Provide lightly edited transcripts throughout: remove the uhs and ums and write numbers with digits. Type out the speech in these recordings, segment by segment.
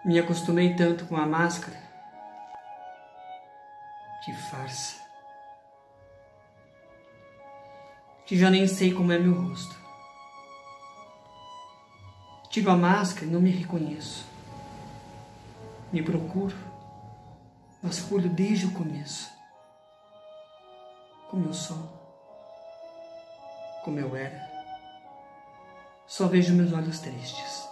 Me acostumei tanto com a máscara. Que farsa. Que já nem sei como é meu rosto. Tiro a máscara e não me reconheço. Me procuro, vasculho desde o começo. Como eu sou, como eu era. Só vejo meus olhos tristes.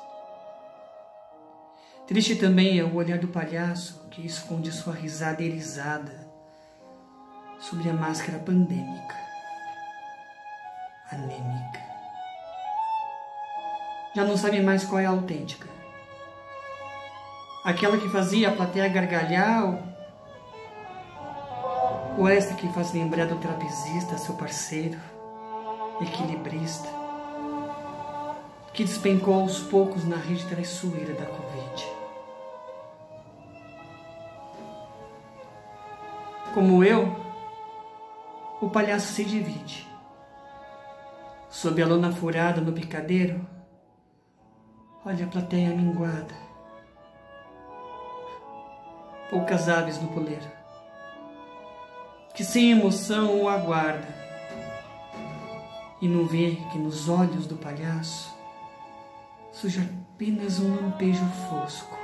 Triste também é o olhar do palhaço que esconde sua risada erizada sobre a máscara pandêmica, anêmica. Já não sabe mais qual é a autêntica. Aquela que fazia a plateia gargalhar ou esta que faz lembrar do trapezista, seu parceiro, equilibrista, que despencou aos poucos na rede traiçoeira da Covid. Como eu, o palhaço se divide. Sob a lona furada no picadeiro, olha a plateia minguada. Poucas aves no puleiro, que sem emoção o aguarda, e não vê que nos olhos do palhaço surge apenas um lampejo fosco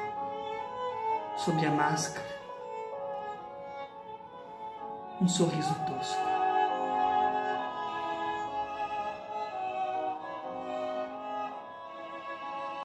sob a máscara, um sorriso tosco.